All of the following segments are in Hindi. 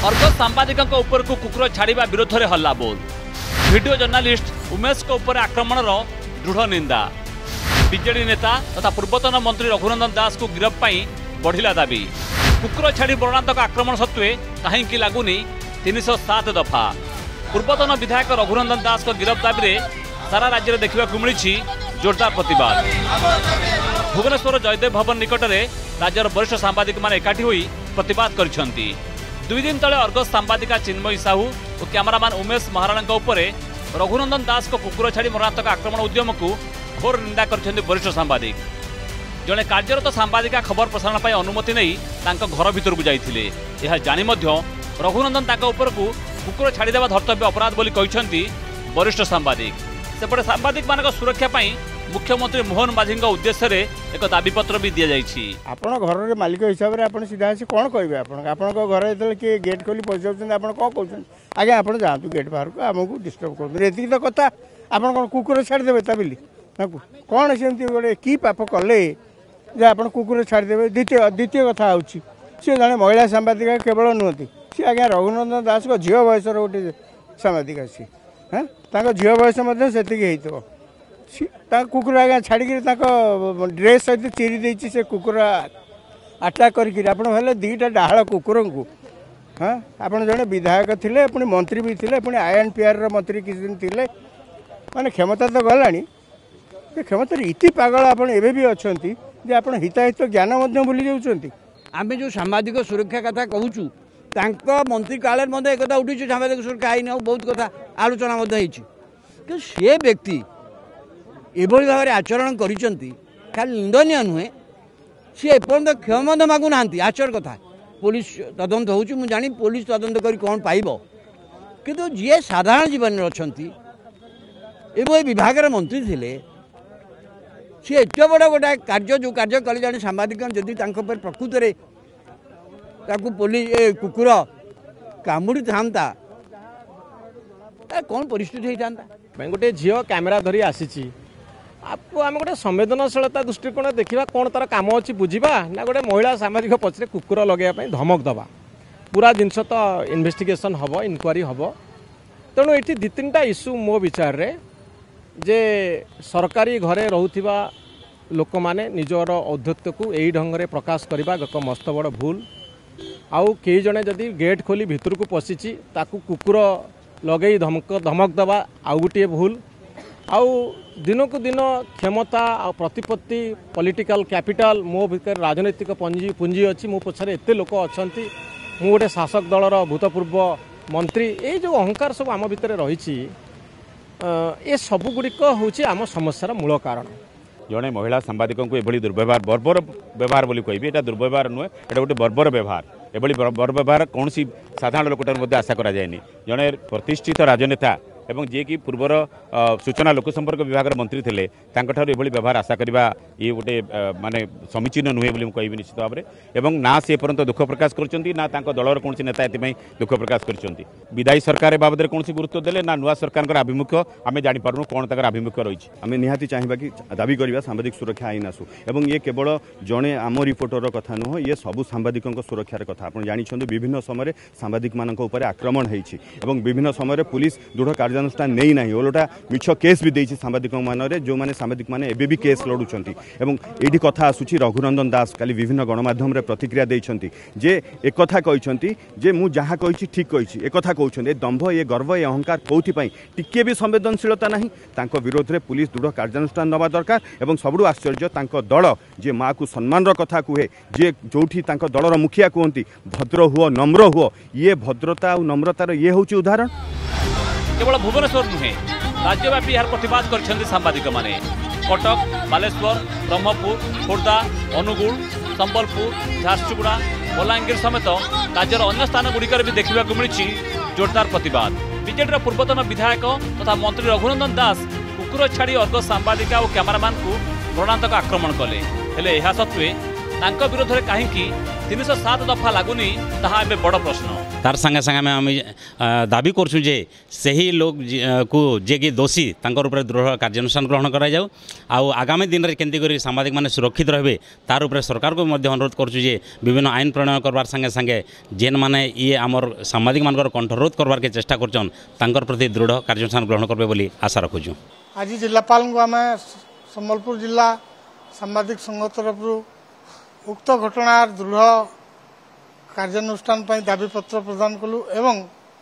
अर्गस सांबादिकों उपर को कुकुर छाड़ा विरोध में हल्ला बोल। वीडियो जर्नालिस्ट उमेश को उपर आक्रमण दृढ़ निंदा। बीजेडी नेता तथा पूर्वतन मंत्री रघुनंदन दास को गिरफ्त पर बढ़िला दाबी। कुकुर छाड़ी मरणांतक आक्रमण सत्वे कहीं लगुनि 307 दफा। पूर्वतन विधायक रघुनंदन दास को गिरफ्त दाबी में सारा राज्य में देखा मिली जोरदार प्रतिवाद। भुवनेश्वर जयदेव भवन निकट में राज्यर वरिष्ठ सांबादिक मैंने एकाठी होई प्रतिवाद करिसेंती। 2 दिन तले अर्गस सांबादिका चिन्मयी साहू और कैमरामैन उमेश महाराणा उपरे रघुनंदन दास को कुकुर छाड़ी मरणांतक आक्रमण उद्यम को घोर निंदा कर वरिष्ठ सांबादिक। जड़े कार्यरत सांबादिका खबर प्रसारण पर अनुमति नहीं घर भीतर को जाइए। यह जानी रघुनंदन उपर को कुकुर छाड़देवा धर्तव्य अपराध बोली कहते वरिष्ठ सांबादिक। सेपटे सांबादिक मान सुरक्षा मुख्यमंत्री मोहन माझी उद्देश्य एक दाबीपत्र भी दि जाइए। आपण घर मालिक हिसाब से आप सीधा आसी कौन कहे आपको घर जो किए गेट खोली पशि आप कौन कहते आज्ञा आप जातु गेट बाहर को आमको डिस्टर्ब कर तो कथा आप कौन कुकुर छाड़देवे ताबिली कौन सेमती गोटे कि पाप कले जे आप कुकुर छाड़देवे। द्वितीय कथा हूँ सी जड़े महिला सांबादिका केवल नुहति सी आज्ञा रघुनंदन दास को झील बयस गोटे सांबादिका सी हाँ झील बयस से कुकुर आज्ञा छाड़ी ड्रेस सहित चिरी देती से कुकुर आटाक कर दीटा डाहाल कुकुर को हाँ आप जड़े विधायक थे पुणी मंत्री भी थे पुणी INPR मंत्री किसी दिन थे माने क्षमता तो गला क्षमता इति पागल आप अच्छा जे आप हिताहित ज्ञान भूली जाऊँच। आम जो सामाजिक सुरक्षा कथा कहूँ मंत्री काल एक उठी सामाजिक सुरक्षा आईन बहुत कथा आलोचना कि सी व्यक्ति एभली भाव में आचरण करिसेंती खाली निंदनीय नुहे सी एपर्यंत क्षमा मागु ना आचर कथा पुलिस तदंत हो जानी पुलिस तदंत कर कौन पाइब किंतु जी साधारण जीवन अच्छा एभली विभाग मंत्री थे सी एत बड़ा गोटे कार्य जो कार्य कले जड़े सांबादिक जदि प्रकृत में पुलिस कुकुर कामुड़ी था कौन परिस्थिति होता गोटे झील कैमेरा धरी आसी आपको आम गोटे संवेदनशीलता दृष्टिकोण देखा कौन तार काम अच्छी बुझा ना गोटे महिला सामाजिक पछरे कुकुर लगे धमक दबा पूरा जिनस तो इन्वेस्टिगेशन हम इनक्वारी हम तेणु ये 2-3टा इश्यू मो विचार रे जे सरकारी घरे रोहुथिबा लोक माने निजर औद्धत्य को यही ढंग से प्रकाश करने एक मस्त बड़ भूल। आउ कई जने जदि गेट खोली भितर को पशिची ताकू कुकुर लगे धमक दबा आउ गोटे भूल। आउ दिन को दिन क्षमता आ प्रतिपत्ति पॉलिटिकल कैपिटल मो भीतर राजनैतिक पुंजी अच्छी मो पछरे एते लोक अच्छा मु गोटे शासक दलर भूतपूर्व मंत्री ये जो अहंकार सब आम भितर रही ये सबुगुड़िक हूँ आम समस्यार मूल कारण। जड़े महिला सांबादिक को एभली दुर्व्यवहार बर्बर व्यवहार बोली कहबी एटा दुर्व्यवहार नुहे एटा गोटे बर्बर व्यवहार एभली बर्बर व्यवहार कौन साधारण लोकटार आशा करा जाएनी। जड़े प्रतिष्ठित राजनेता एवं जी कि पूर्वर सूचना लोक संपर्क विभाग मंत्री थे एभली व्यवहार आशा करवा ये गोटे माने समीचीन नुहे बोली कहबी निश्चित भाव में ना से पर्यंत दुख प्रकाश करछंती ना तांको दलर कौन नेता एथि दुख प्रकाश करछंती। विदायी सरकार बाबद कौन गुरुत्व देले ना नुआ सरकार आभिमुख्य आम जापरू कौन तक आभिमुख्य रही आम निहाती चाहिए कि दाबी करवा सांबादिक सुरक्षा आईन आसू एवं ये केवल जड़े आम रिपोर्टर कथा नुह ये सबू सांबादिकों सुरक्षार कथा आप जानी विभिन्न समय सांबादिक मान आक्रमण होती विभिन्न समय पुलिस दृढ़ कार्यानुष्ठान नहीं ना ओलटा मिछ केस भी देती सांबादिक मान जो मैंने सांबादिक मैंने एबे भी केस लड़ुंट ये कथा आसूची रघुनंदन दास काली विभिन्न गणमाध्यम प्रतिक्रिया देते जे एक कथा कहते जे मु जहाँ कही ठीक कही एक कहते दंभ ये गर्व ये अहंकार कौथिपाई टिके भी संवेदनशीलता नहीं तांको विरोध में पुलिस दृढ़ कार्यानुष्ठान नवा दरकार एवं सबुठु आश्चर्य तांको दल जे माँ को सम्मान कथा कहे जे जोठी तांको दलर मुखिया कहती भद्र हुओ नम्र हुओ ये भद्रता और नम्रतार ये हूँ उदाहरण। केवल भुवनेश्वर नुहे राज्यव्यापी यार प्रतिवाद कर सांबादिक माने कटक बालेश्वर ब्रह्मपुर खोर्धा अनुगुल संबलपुर झारसुगुड़ा बलांगीर समेत राज्यर अन्य स्थान गुड़िकर भी देखा मिली जोरदार प्रतिवाद। बीजेडी पूर्वतन विधायक तथा मंत्री रघुनंदन दास कुकुर छाड़ी अर्गस सांबादिका और कैमरामैन को मरणांतक आक्रमण कले हेले यह सत्वे तांको विरोध में कहीं 307 दफा लगुनि ताहा एबे बड़ प्रश्न। तार संगे संगे आम दाबी करछुं जे सही लोग को जे कि दोषी तांकर ऊपर दृढ़ कार्यानुष्ठान ग्रहण करा जाऊ आउ आगामी दिन में केंती करी सांबादिक माने सुरक्षित रहे तार ऊपर सरकार को मध्य अनुरोध करछुं जे विभिन्न आईन प्रणयन करबार संगे संगे जेन माने ये आमर सांबादिक मानकर कंठरोध करबार के चेष्टा करछन तांकर प्रति दृढ़ कार्यानुष्ठान ग्रहण करबे बोली आशा रखुछुं। आज जिलापाल को आम संबलपुर जिला सांबादिक संघ तरफ उक्त घटनार दृढ़ कार्यानुष्ठान दाबी पत्र प्रदान कलु एवं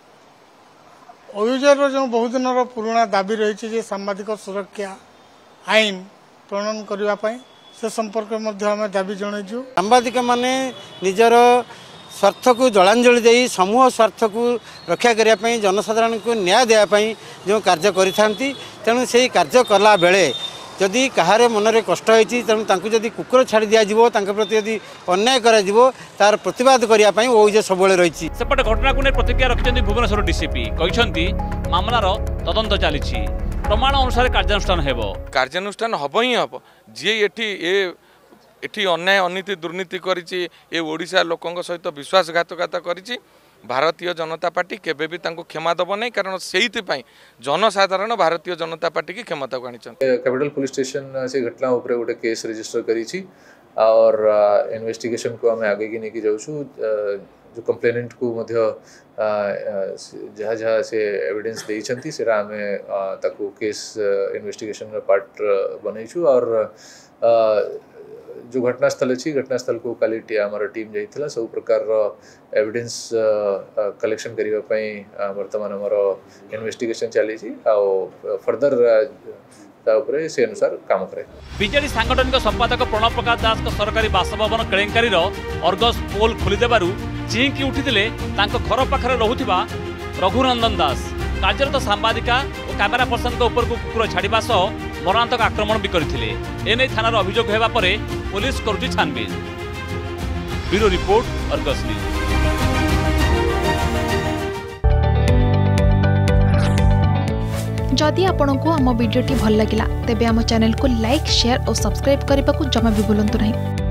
ओयूजेर जो बहुत दिन पुराना दाबी रही सांबादिक सुरक्षा आईन प्रणयन करने से संपर्क में दाबी जनइछु। सांबादिक माने निजर स्वार्थ को जलांजलि दे समूह स्वार्थ को रक्षा करने जनसाधारण को न्याय देवाई जो कार्य करिथांती तेणु से कार्य कला बेले जदि कहारे मनरे कष्ट होती तेणु तांको जदि कुकुर छाड़ी दिया प्रति यदि अन्याय तार प्रतिवाद करने ओजे सब रही। सेपटे घटना को प्रतिक्रिया रखिंट भुवनेश्वर डीसीपी कहते मामलार तदंत चली प्रमाण अनुसार कार्यानुष्ठान कार्यानुष्ठान हम ही हम जी एठी अन्याय अनीति दुर्नीति करिछि ए ओडिशा लोकंक सहित विश्वासघातकता करिछि भारतीय जनता पार्टी केबे भी तांको क्षमा दब नहीं कारण से जनसाधारण भारतीय जनता पार्टी की क्षमता को आनिछन। कैपिटल पुलिस स्टेशन से घटना ऊपर गोटे केस रजिस्टर करी और इन्वेस्टिगेशन को आम आगे की नहीं जाऊँ जो कंप्लेनेंट को मध्य जहाँ जहाँ से एविडेंस देइछंती सेरा आमे ताकू केस इन्वेस्टिगेशन पार्ट बनईछु और जो घटनास्थल अच्छी घटनास्थल को काली आमर टीम जाइथिला सब प्रकार एविडेंस कलेक्शन करने वर्तमान आमर इन्वेस्टिगेशन चली फर्दर से अनुसार काम करे। बीजेडी सांगठनिक संपादक प्रणव प्रकाश दास सरकारी बासभवन केलेंकारी अर्गस पोल खोलीदेबारु चिंकी उठिथिले तांको घर पाखरे रहुथिबा रघुनंदन दास कार्यरत सांबादिका और कैमेरा पर्सन ऊपर को कुकुर छाड़ा सह मरणांतक आक्रमण भी करथिले। एने थानार अभियोग हेबा परे पुलिस करुछि छानबीन। Bureau report Argus news. जदि आपंक आम भिडी भल लगा तेब आम चैनल को लाइक शेयर और सब्सक्राइब करने को जमा भी भूलु नहीं।